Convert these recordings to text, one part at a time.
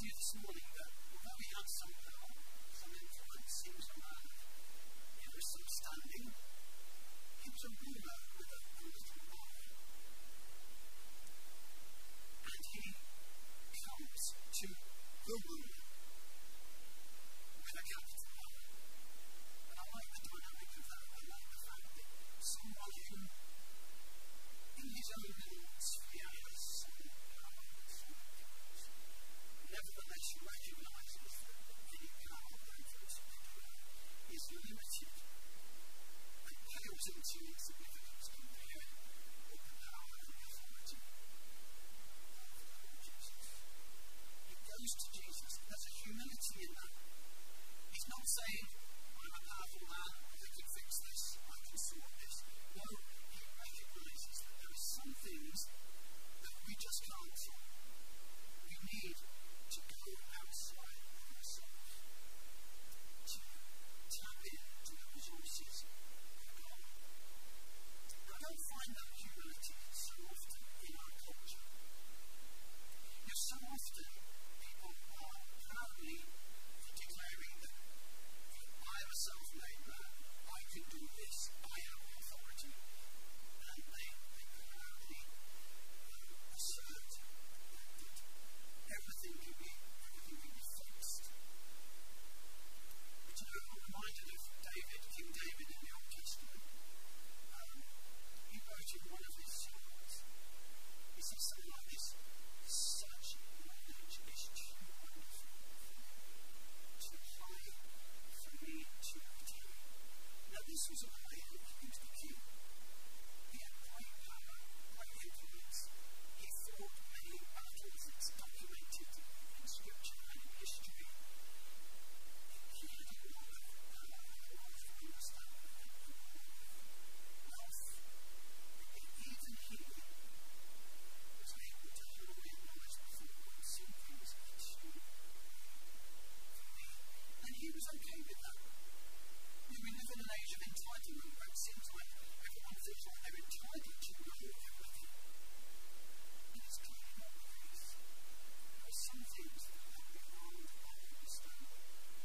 to you this morning that although he had some power, some influence, he was a man of some standing, he was a ruler with a little boy. And he comes to the ruler with a capital R. And I like the dynamic of that. I like the fact that someone who, in his own little sphere, has some power and some influence, nevertheless recognizes that any power or influence is limited and pales into insignificance compared with the power and the authority of Jesus. He goes to Jesus. There's a humility in that. He's not saying, I'm a powerful man, I can fix this, I can sort this. No, he recognizes that there are some things that we just can't solve. We need to go outside of ourselves, to tap into the resources of God. I don't find that humility so often in our culture. So often people are proudly declaring that I am a self-made man, I can do this, I have authority, and they proudly assert that everything can be fixed. But I'm reminded of King David in the Old Testament. He wrote in one of his songs, he says something like this: such knowledge is too wonderful to hide for me to attain. Now this was a man who was the king. He had great power, great influence. He fought many battles. It's documented in scripture and in history. He had a lot of power, a lot of understanding, a lot of wealth. Even he was able to humbly acknowledge before God some things are too for me. And he was okay with that. We live in an age of entitlement where it seems like everyone feels like they're entitled to know everything. And it's clearly not the case. There are some things that are beyond our understanding.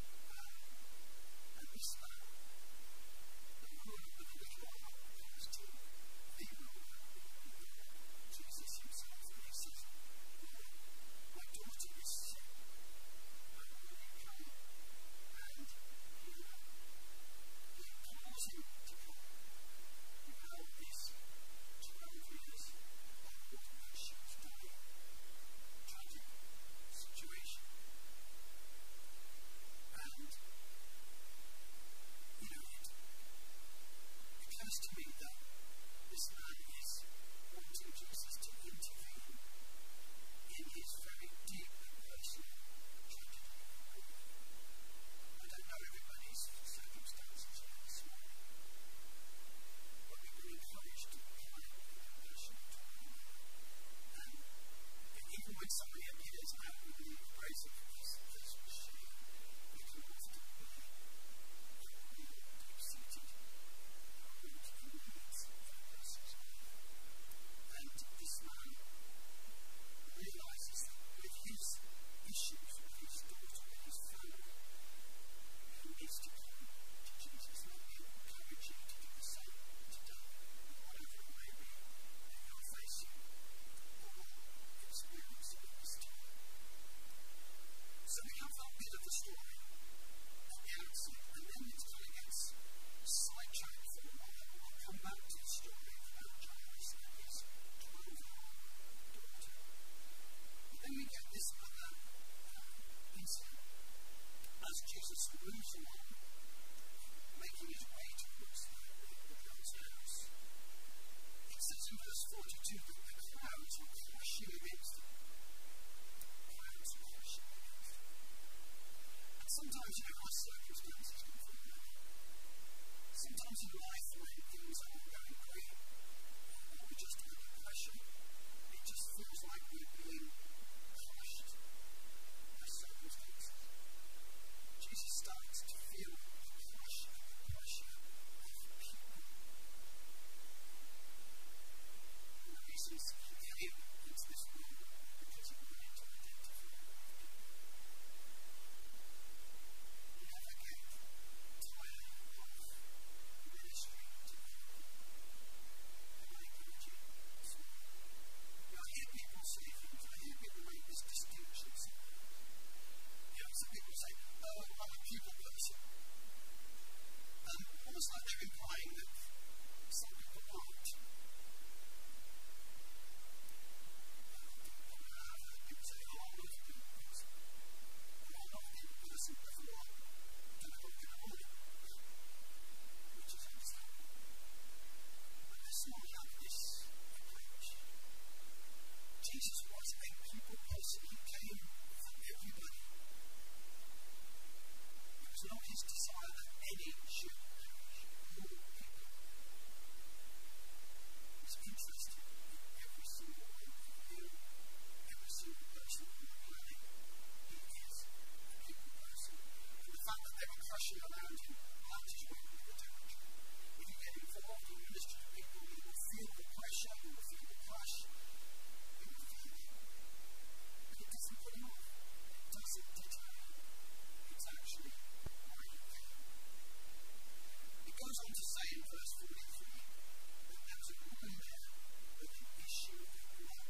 And this man, the ruler with a little r, comes to the ruler, Jesus himself, and he says, my daughter is sick. Will you come and heal her? He calls him to come. Now this 12 years old, and she was dying. Tragic situation. And, it occurs to me that this man is wanting Jesus to intervene in his very deep and personal tragedy. I don't know everybody's circumstances here this morning, but we've been encouraged to be kind and compassionate to one another. And even when somebody appears outwardly embracing this, as was shared, we can often be deep-seated problems and needs for a person's life. And this man realizes that with his issues, with his daughter, with his family, he needs to come to Jesus. Let me encourage you to do the same today, whatever it may be that you're facing or experiencing at this time. So we have that bit of the story at the outset, and then it kind of gets sidetracked for a while. We'll come back to the story about Jairus and his 12-year-old daughter. But then we get this other incident as Jesus moves along, making his way towards the girl's house. It says in verse 42 that the crowds were crushing against him. Crowds were crushing against him. And sometimes, our circumstances can fall down. Sometimes in life, when things aren't going great, or we're just under pressure, it just feels like we're being crushed by circumstances. Jesus starts to feel the crush and the pressure of people. One of the reasons he came into was a people person. He came for everybody. It was not his desire that any should perish. All people. He's interested in every single one of you, every single person on the planet. He is a people person. And the fact that they were crushing around him, that is where we were doing. If you get involved in ministry to people, you will feel the pressure, you will feel the crush, you will feel it. And it doesn't put him off. It doesn't deter him. It's actually why he came. It goes on to say in verse 43 that there was a woman there with an issue of blood.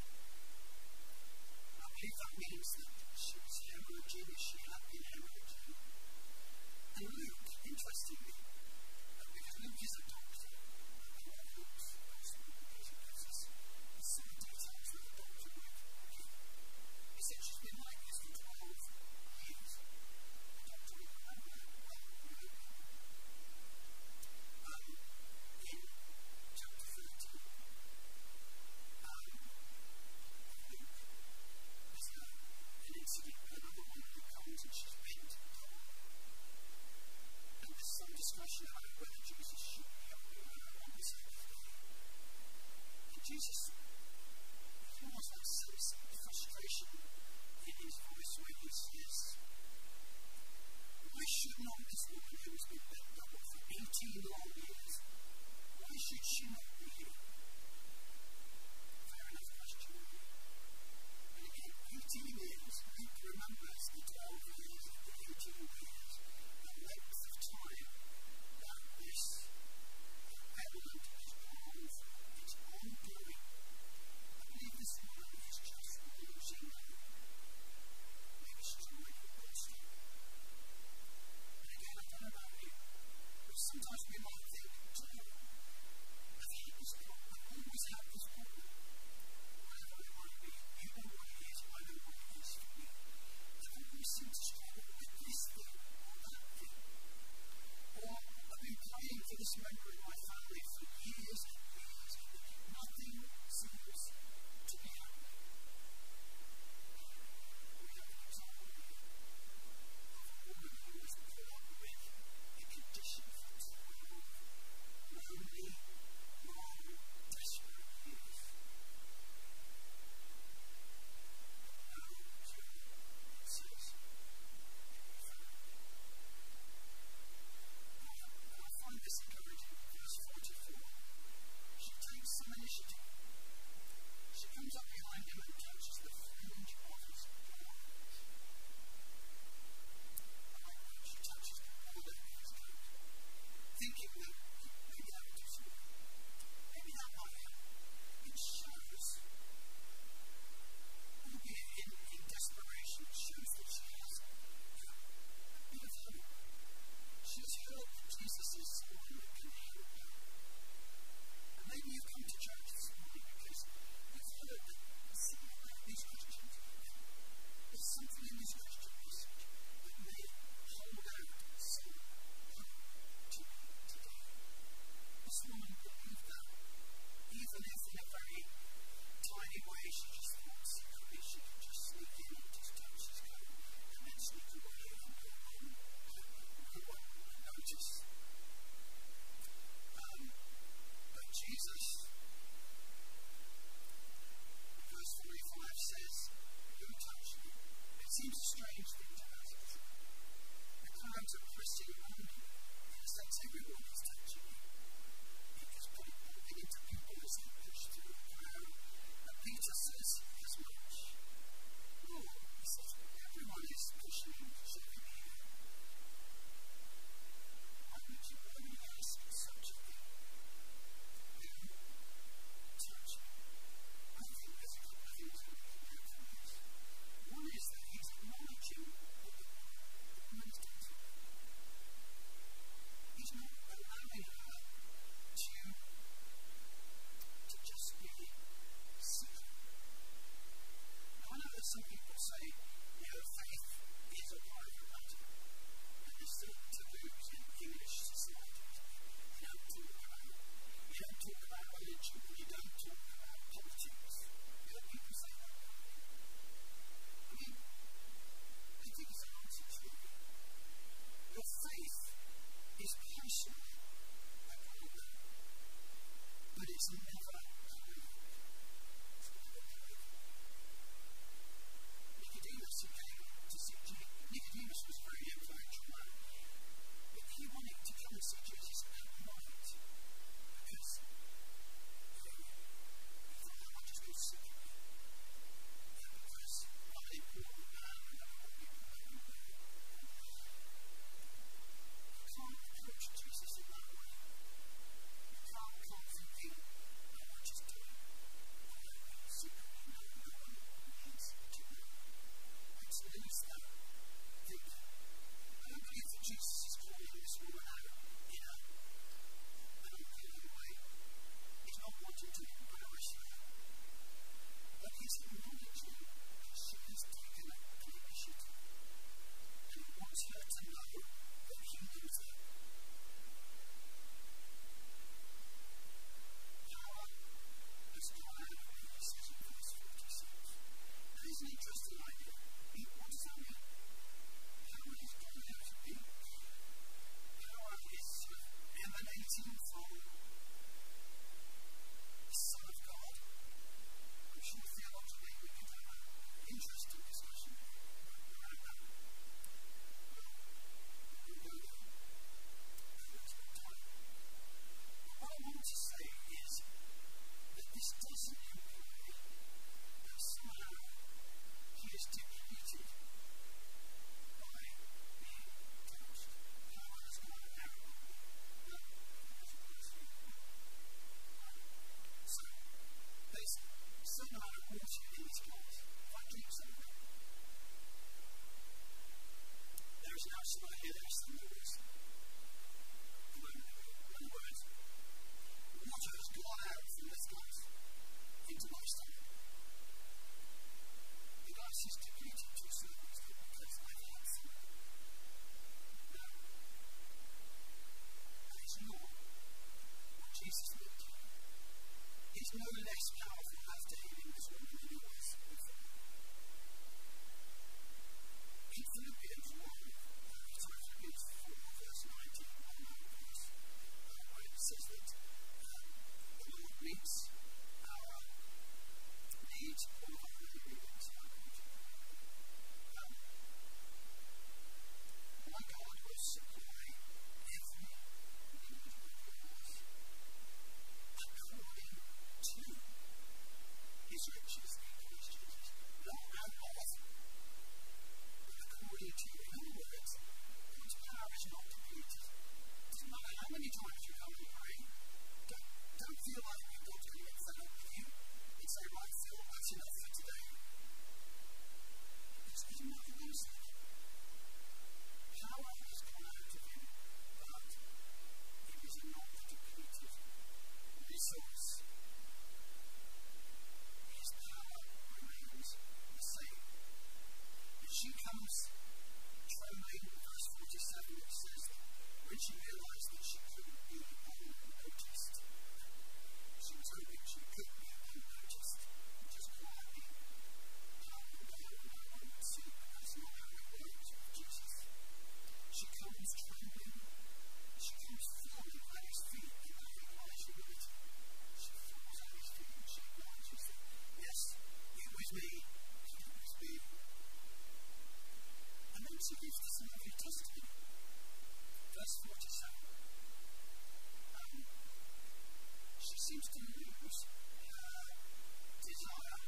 I believe that means that she was hemorrhaging, she had been hemorrhaging. And Luke, interestingly, because Luke is a doctor, and what Luke's gospel because he gives us some details that a doctor would give. He said she's been like this for 12 years. The doctor would remember that well, Luke. In chapter 13, Luke, there's an incident where another one who comes and she's bent double. And there's some discussion about whether Jesus should heal her on the Sabbath day. And Jesus, he almost like sense frustration in his voice when he says, why should not this woman who has been bent double for 18 long years, why should she not be healed? Fair enough question. And again, 18 years, Luke remembers the 12 years and the 18 years, the length of time that this element has gone on for. It's ongoing. I believe this woman is just losing hope. Maybe she's already lost hope. And again, I don't know about you, but sometimes we might think, I've had this problem, I've always had this problem. Whatever it might be, you know what it is, I know what it is for me. I've always seemed to struggle with this thing or that thing. Or I've been praying for this member in my family for years and years, and nothing seems to be happening. We have an example here of a woman who was put up with a condition for 12 lonely, long, desperate years. Now, it says, I find this encouraging. Verse 44. She takes some initiative. She comes up behind him and touches the fringe of his garment. I like when she touches the border of his coat, thinking that maybe that would do something. Maybe that might help. It shows, albeit in desperation, it shows that she has a bit of hope. She's heard that Jesus is someone that can heal her. And maybe you've come to church this morning because you've heard that these Christians, there's something in this Christian message that may hold out some hope to you today. This woman believed that, even if in a very tiny way she just thought secretly she could just sneak in and just touch his coat and then sneak away and go home. No one would notice. But Jesus, in verse 45 says, who touched me? It seems a strange thing to ask. The crowds are pressing around you. In a sense, everyone is touching you. Because bumping into people as they push through the crowd. And Peter says as much. Lord, he says, everyone is pushing him, shoving him. Why would you only ask such a thing? Who touched me? I think there's a couple of things that we can get from this. One is that he's acknowledging that the woman's done something. He's not allowing her to just be secret. Now, I know that some people say, faith is a private matter. And there's certain taboos in English society. You don't talk about religion, you don't talk about politics. You know, people say that. an interesting idea. What does that mean? Power is gone out of me. Power is sort of emanating from the Son of God. I'm sure theologically we could have an interesting discussion around that. We'll go there. What I want to say is that this doesn't imply that somehow he is depleted by being touched. Power has gone out. No, so there's a certain amount of water in this glass. If I drink some of it, there is now somewhere here less than there was a moment ago. In other words, water has gone out from this glass into my stomach. The glass is depleted to a certain extent because I've had some. Now, that is not what Jesus meant. He's no less powerful after healing this woman than he was before. In Philippians 1, Philippians 4, verse 19, where it says that the Lord meets our needs, all of our needs. My God will supply every need of yours according to his riches in Christ Jesus. Not out of, but according to. In other words, God's power is not depleted. It doesn't matter how many times you come and pray. Don't feel like God's going to get fed up with you and say, right, Phil, that's enough for today. It's never going to say. Power has come out of him, but it is not depleted resource. His power remains the same. If she comes trembling, verse 47, it says that when she realized that she couldn't be unnoticed, she was hoping she could be unnoticed, just quietly calm down and no one would see, but that's not how it works with Jesus. She comes trembling, she comes falling at his feet in that implies humility. She falls at his feet and she acknowledges that, yes, it was me, and then she gives the son of your testimony. Verse 47. She seems to lose her desire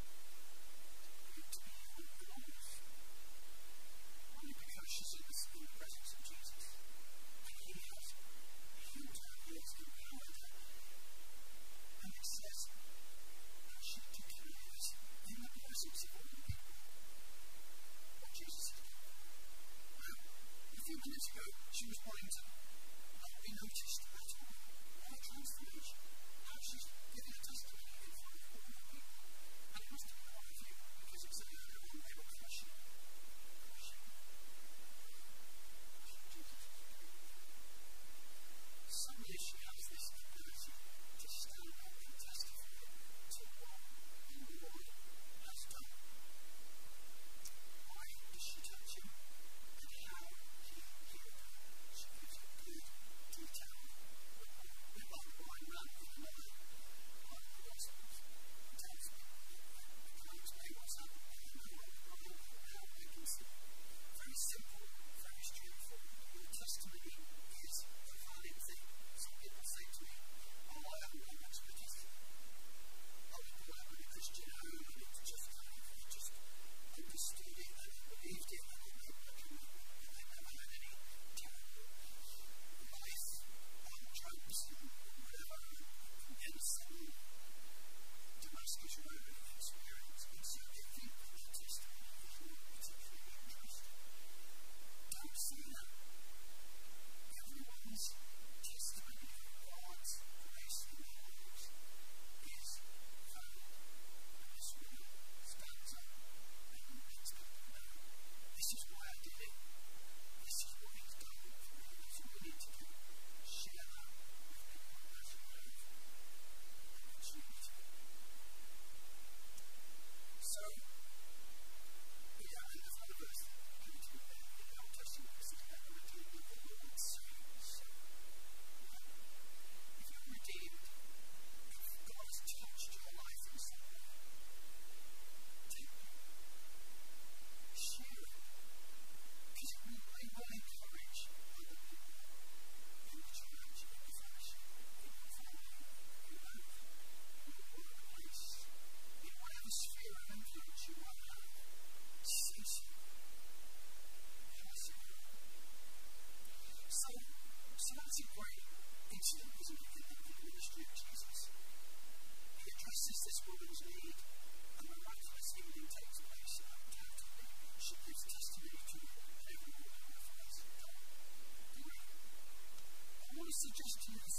to be anonymous, only because she's in the presence of Jesus. And he has healed her, he has empowered her. And it says that she declares in the presence of all the people what Jesus has done. Now, a few minutes ago, she was wanting to not be noticed at all. What a transformation. Now she's giving a testimony in front of all the people. And it must have been one of you, because it said earlier on they were crushing. Jesus. Suddenly she has this ability to stand up and testify to what the Lord has done. Why does she touch him? And how he healed her? She gives a good, detailed report. We're like the blind man in another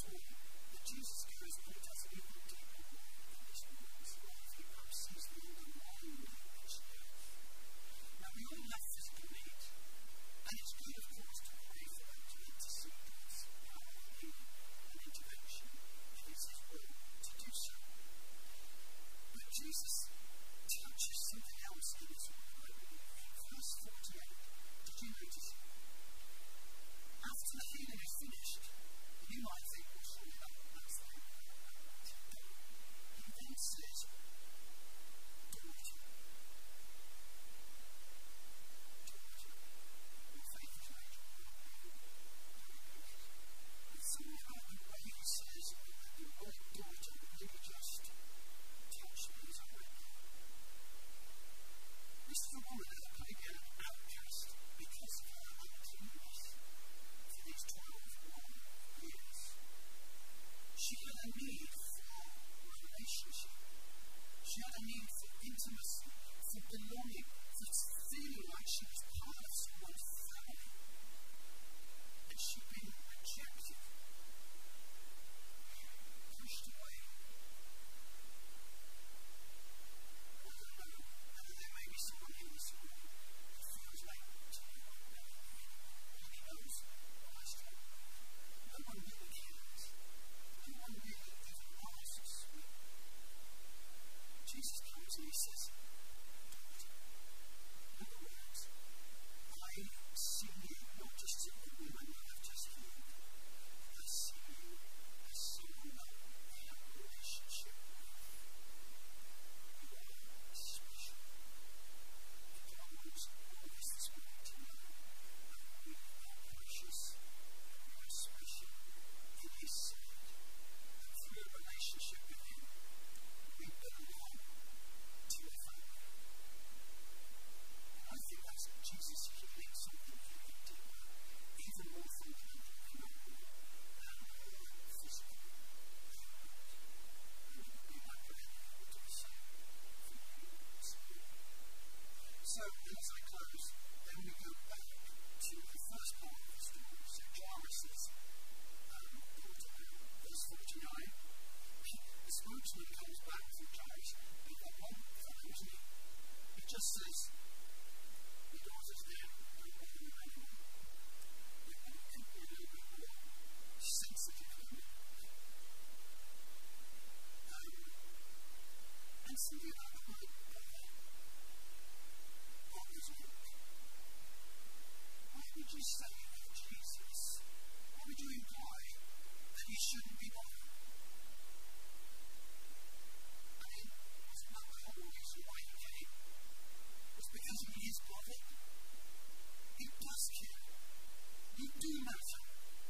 for you that Jesus goes and he does an even deeper work in this world. So I think perhaps sees the underlying need that's there. Now we all have physical need, and it's good, of course, to pray for them, to intercede with power and healing and intervention. It is his will to do so. But Jesus touches something else in his word, I believe. In verse 48, did you notice it? After the healing is finished, you might think, well, surely that's the end. He then says, daughter, your faith is made you well. And somehow the way he says that the word daughter really just touched me as I read it. This is a woman that could have been an outcast because of her uncleanness for these 12 long years. She had a need for relationship. She had a need for intimacy, for belonging, for feeling like she was part of someone's family. And she'd been rejected, pushed away. I don't know whether there may be someone in this room who feels like to you right now. He knows what I struggle with. No one really cares. No one really even asks me. Jesus comes and he says, daughter. In other words, I see you not just as the woman that I've just healed, but I see you as someone that I have a relationship with. You are special. And God wants all of us this morning to know that we are precious and we are special in his sight. And through a relationship with him, we belong to a family. And I think that's Jesus healing something even deeper, even more fundamental in our world than our physical ailment. And it would be my prayer that he would do the same for you this morning. So, as I close, then we go back to the first part of the story. So Jairus' daughter, verse 49. The spokesman comes back from Jairus, but that one fellow, isn't he? He just says, your daughter's dead, don't bother her anymore. We want people a little bit more sensitive than that. And something about the word bother bothers me. Why would you say of Jesus? Why would you imply that he shouldn't be bothered? I mean, wasn't that the whole reason why he came? It's because he is bothered. He does care. You do matter.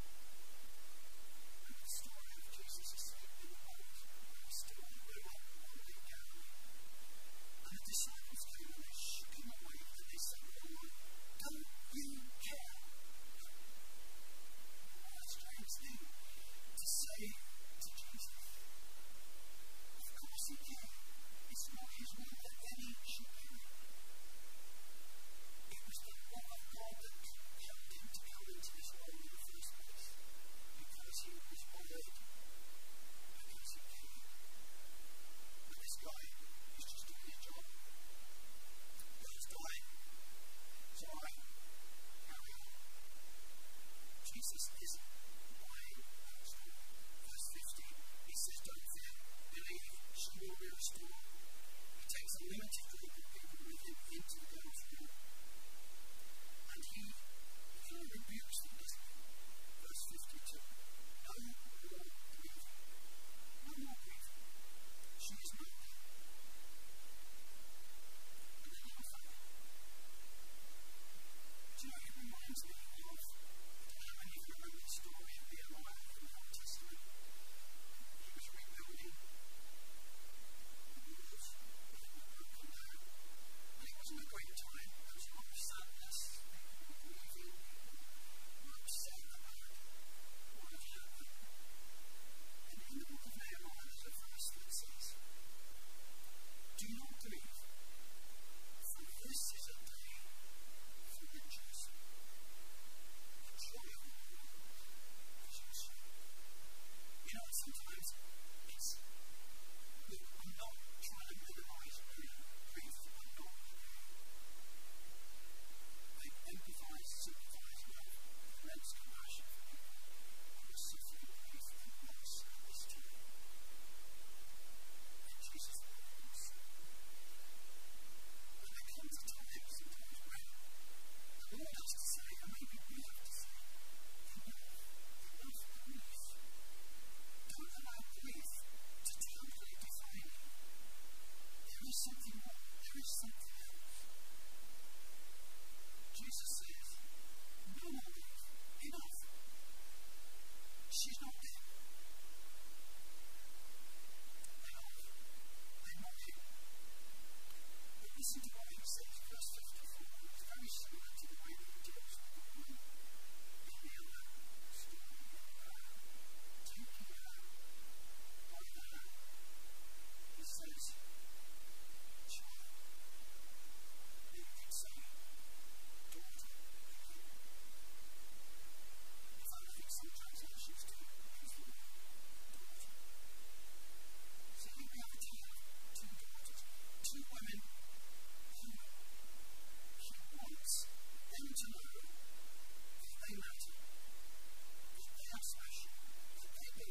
And the story of Jesus asleep in the boat, he still grew up one day Galilee. And the disciples came and they shook him away and they said, Lord, don't you care? What a strange thing to say to Jesus. Of course he cared. It's not his will that any should perish. It was the love of God that compelled him to come into this world in the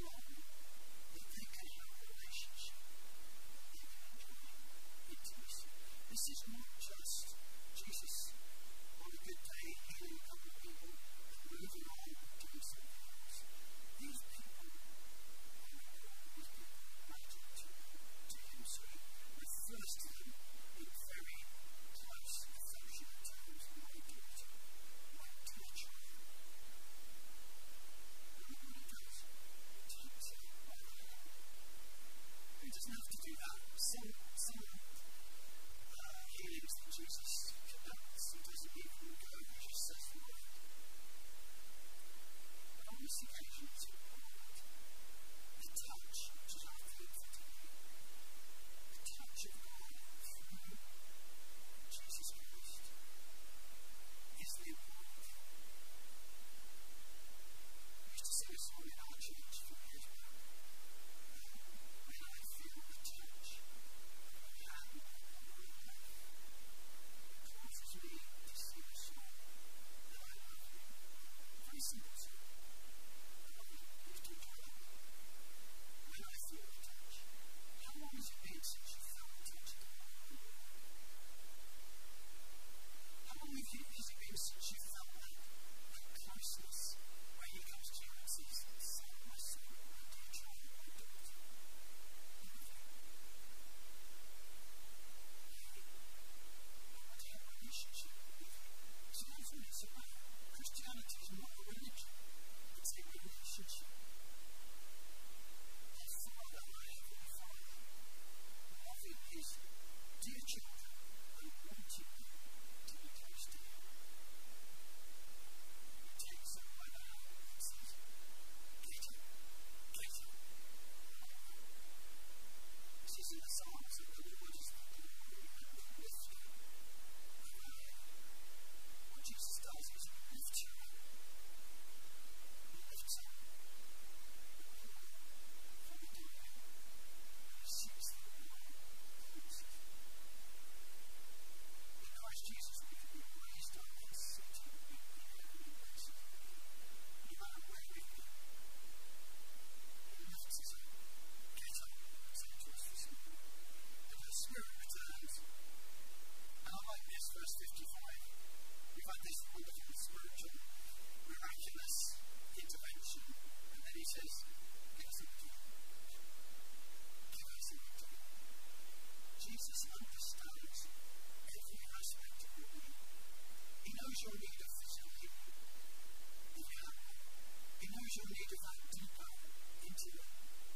long that they can have a relationship that they can enjoy intimacy. This is not just Jesus on a good day healing a couple of people and moving on doing something else. These people are important. These people matter to him. So he refers to them in very close affectionate terms. My daughter, my dear child. And what he does, he takes her by the hand. He doesn't have to do that. Some healings that Jesus conducts, he doesn't even go, he just says the word. But on this occasion, it's important. The touch, which is our theme for today, the touch of God through Jesus Christ is the important thing. We used to sing a song in our church a few years back. When I feel the touch of your hand on my life, it causes me to sing a song that I love you. Very simple song. You used to enjoy that one. When I feel the touch. How long has it been since you felt the touch of the Lord? How long has it been since you felt that closeness where he comes to you and says, "Son, my son, my dear child, my daughter, I love you." I want to have a relationship with you. So that's what it's about. Christianity is not a religion, it's a relationship. Our Father, our Heavenly Father, loving his dear children and wanting them to be close to him. He takes them by the hand and says, "Get up, get up." This is in the Psalms that the Lord is the glory and the lifter of our head. What Jesus does is he lifts you up. He lifts up the poor from the dunghill, and he seeks the low places. In Christ Jesus, we can be raised up and seated in the heavenly places with him. No matter where we've been, he lifts us up. Get up, he said to us this morning. And the Spirit returns. And I like this, verse 55. We've had this wonderful spiritual, miraculous intervention. And then he says, "Give us something to eat." Give us something to eat. Jesus understands every aspect of your being. He knows your need of physical healing, if you have one. He knows your need of that deeper, intimate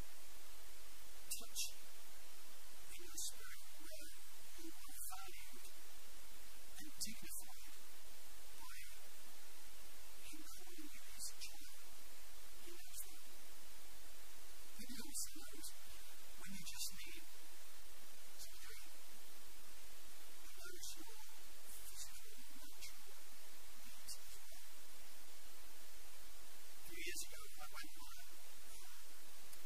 touch in your spirit where you are valued and dignified by him calling you his child. He knows that. But he also knows when you just need some drink. He knows your physical and natural needs as well. A few years ago, I went on a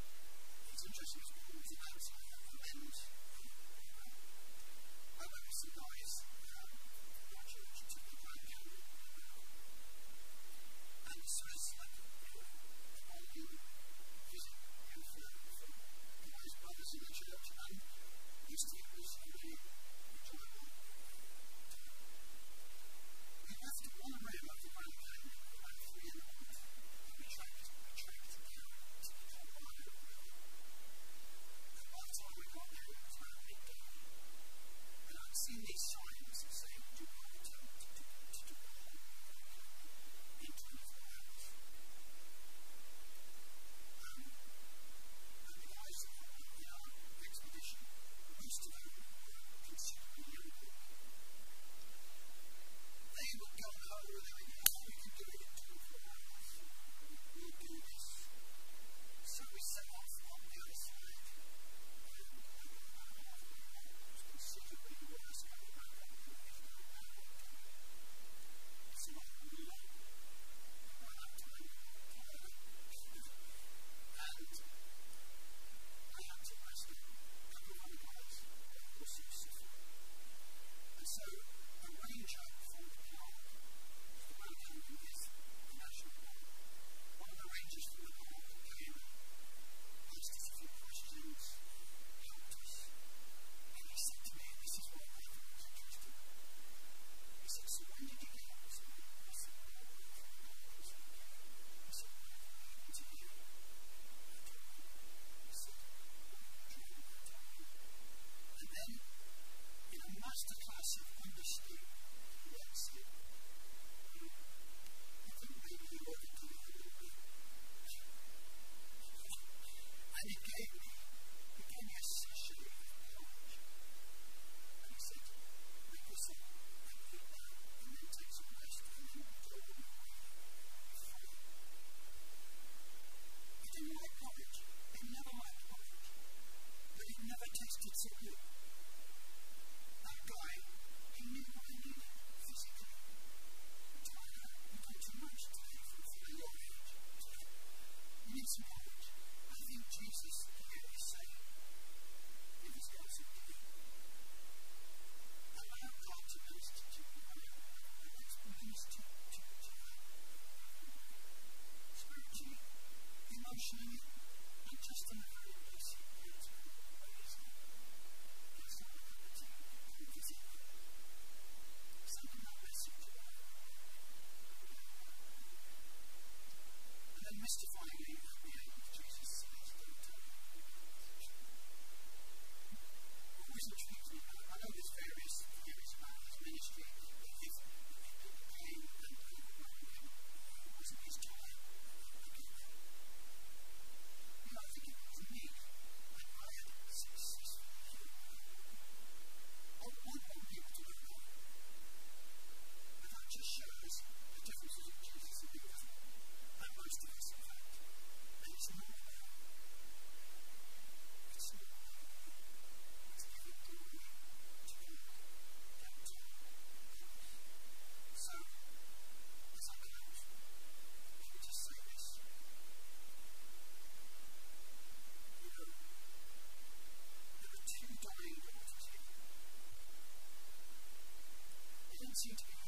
seem to be